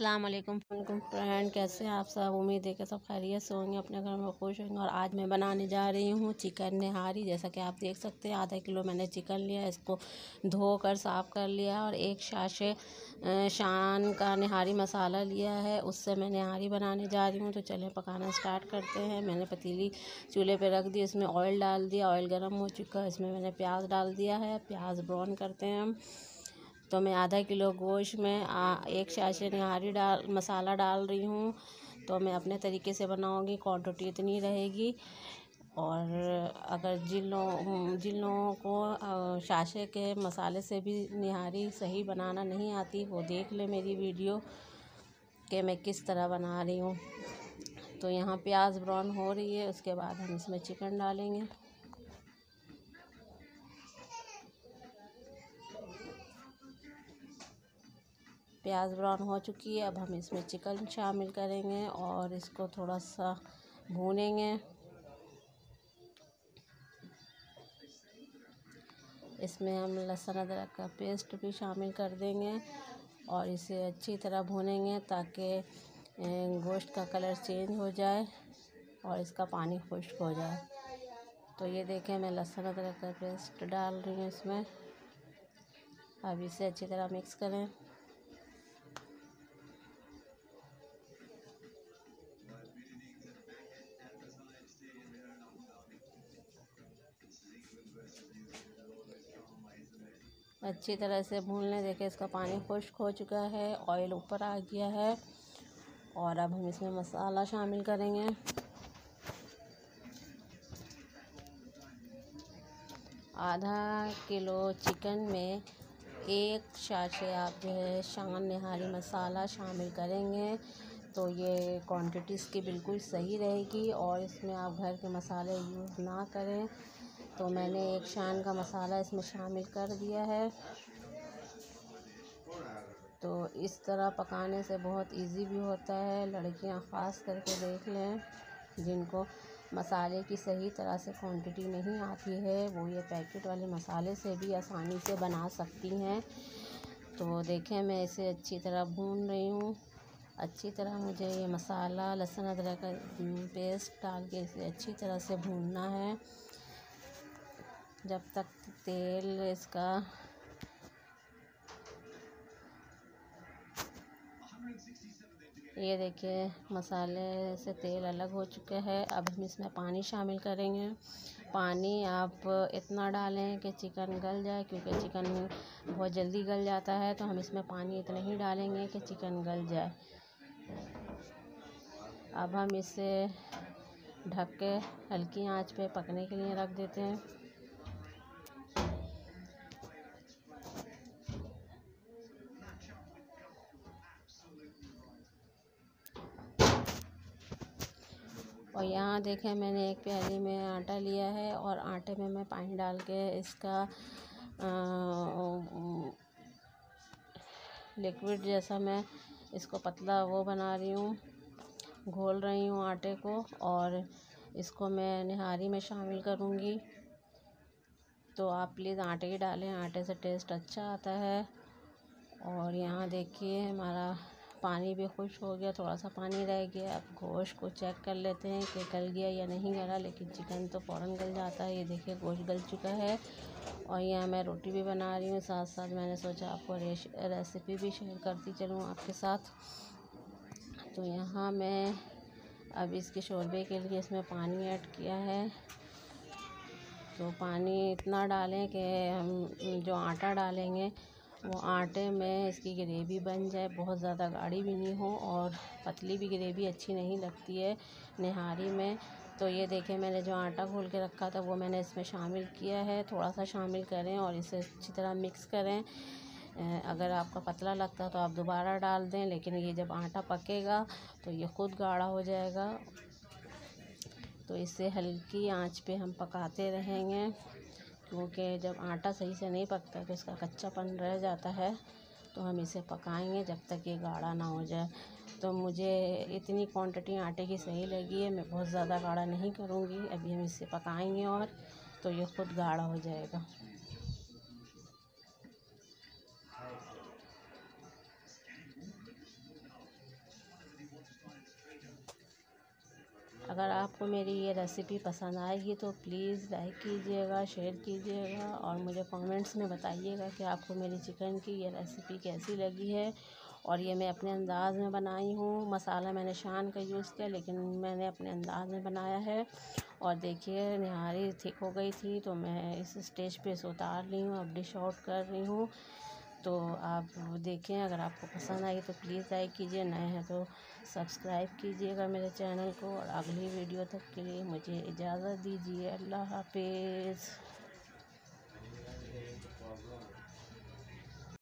अस्सलाम वालेकुम फ्रेंड, कैसे हैं आप सब। उम्मीद है कि सब खैरियत से होंगे, अपने घर में खुश होंगे। और आज मैं बनाने जा रही हूँ चिकन निहारी। जैसा कि आप देख सकते हैं, आधा किलो मैंने चिकन लिया, इसको धोकर साफ़ कर लिया और एक शाशे शान का निहारी मसाला लिया है, उससे मैं निहारी बनाने जा रही हूँ। तो चलें पकाना स्टार्ट करते हैं। मैंने पतीली चूल्हे पर रख दी, इसमें ऑयल डाल दिया। ऑयल गर्म हो चुका है, इसमें मैंने प्याज डाल दिया है। प्याज ब्राउन करते हैं हम। तो मैं आधा किलो गोश्त में एक शाशे निहारी मसाला डाल रही हूँ। तो मैं अपने तरीके से बनाऊँगी, क्वांटिटी इतनी रहेगी। और अगर जिन लोगों को शाशे के मसाले से भी निहारी सही बनाना नहीं आती, वो देख ले मेरी वीडियो कि मैं किस तरह बना रही हूँ। तो यहाँ प्याज ब्राउन हो रही है, उसके बाद हम इसमें चिकन डालेंगे। प्याज ब्राउन हो चुकी है, अब हम इसमें चिकन शामिल करेंगे और इसको थोड़ा सा भूनेंगे। इसमें हम लहसुन अदरक का पेस्ट भी शामिल कर देंगे और इसे अच्छी तरह भूनेंगे ताकि गोश्त का कलर चेंज हो जाए और इसका पानी खुश्क हो जाए। तो ये देखें, मैं लहसुन अदरक का पेस्ट डाल रही हूँ इसमें। अब इसे अच्छी तरह मिक्स करें। अच्छी तरह से भून लें। देखिए, इसका पानी खुश्क हो चुका है, ऑयल ऊपर आ गया है। और अब हम इसमें मसाला शामिल करेंगे। आधा किलो चिकन में एक शाशे आप जो है शान निहारी मसाला शामिल करेंगे तो ये क्वांटिटी इसकी बिल्कुल सही रहेगी। और इसमें आप घर के मसाले यूज़ ना करें। तो मैंने एक शान का मसाला इसमें शामिल कर दिया है। तो इस तरह पकाने से बहुत इजी भी होता है। लड़कियां ख़ास करके देख लें, जिनको मसाले की सही तरह से क्वांटिटी नहीं आती है, वो ये पैकेट वाले मसाले से भी आसानी से बना सकती हैं। तो देखें, मैं इसे अच्छी तरह भून रही हूँ। अच्छी तरह मुझे ये मसाला लहसुन अदरक का पेस्ट डाल के इसे अच्छी तरह से भूनना है, जब तक तेल इसका ये देखिए मसाले से तेल अलग हो चुका है। अब हम इसमें पानी शामिल करेंगे। पानी आप इतना डालें कि चिकन गल जाए, क्योंकि चिकन बहुत जल्दी गल जाता है। तो हम इसमें पानी इतना ही डालेंगे कि चिकन गल जाए। अब हम इसे ढक के हल्की आंच पे पकने के लिए रख देते हैं। और यहाँ देखें, मैंने एक प्याली में आटा लिया है और आटे में मैं पानी डाल के इसका लिक्विड जैसा मैं इसको पतला वो बना रही हूँ, घोल रही हूँ आटे को। और इसको मैं निहारी में शामिल करूँगी। तो आप प्लीज़ आटे ही डालें, आटे से टेस्ट अच्छा आता है। और यहाँ देखिए, हमारा पानी भी खुश्क हो गया, थोड़ा सा पानी रह गया। अब गोश्त को चेक कर लेते हैं कि गल गया या नहीं गला, लेकिन चिकन तो फ़ौरन गल जाता है। ये देखिए, गोश्त गल चुका है। और यहाँ मैं रोटी भी बना रही हूँ, साथ साथ मैंने सोचा आपको रेसिपी भी शेयर करती चलूँ आपके साथ। तो यहाँ मैं अब इसके शोरबे के लिए इसमें पानी ऐड किया है। तो पानी इतना डालें कि हम जो आटा डालेंगे वो आटे में इसकी ग्रेवी बन जाए, बहुत ज़्यादा गाढ़ी भी नहीं हो और पतली भी ग्रेवी अच्छी नहीं लगती है निहारी में। तो ये देखें, मैंने जो आटा घोल के रखा था वो मैंने इसमें शामिल किया है। थोड़ा सा शामिल करें और इसे अच्छी तरह मिक्स करें। अगर आपका पतला लगता है तो आप दोबारा डाल दें, लेकिन ये जब आटा पकेगा तो ये ख़ुद गाढ़ा हो जाएगा। तो इसे हल्की आंच पे हम पकाते रहेंगे, क्योंकि जब आटा सही से नहीं पकता तो इसका कच्चापन रह जाता है। तो हम इसे पकाएंगे जब तक ये गाढ़ा ना हो जाए। तो मुझे इतनी क्वांटिटी आटे की सही लगी है, मैं बहुत ज़्यादा गाढ़ा नहीं करूँगी। अभी हम इसे पकाएंगे और तो ये ख़ुद गाढ़ा हो जाएगा। अगर आपको मेरी ये रेसिपी पसंद आएगी तो प्लीज़ लाइक कीजिएगा, शेयर कीजिएगा और मुझे कमेंट्स में बताइएगा कि आपको मेरी चिकन की ये रेसिपी कैसी लगी है। और ये मैं अपने अंदाज़ में बनाई हूँ। मसाला मैंने शान का यूज़ किया, लेकिन मैंने अपने अंदाज़ में बनाया है। और देखिए निहारी थिक हो गई थी तो मैं इस स्टेज पे से उतार ली हूँ, अब डिश आउट कर रही हूँ। तो आप देखें, अगर आपको पसंद आई तो प्लीज़ लाइक कीजिए, नए हैं तो सब्सक्राइब कीजिएगा मेरे चैनल को। और अगली वीडियो तक के लिए मुझे इजाज़त दीजिए। अल्लाह हाफिज़।